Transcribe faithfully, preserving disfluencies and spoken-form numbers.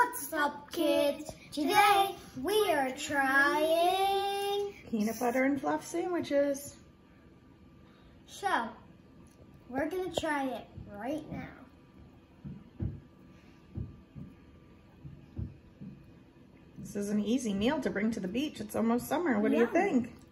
What's up, kids? Today we are trying peanut butter and fluff sandwiches. So, we're gonna try it right now. This is an easy meal to bring to the beach. It's almost summer. What do Yum. you think?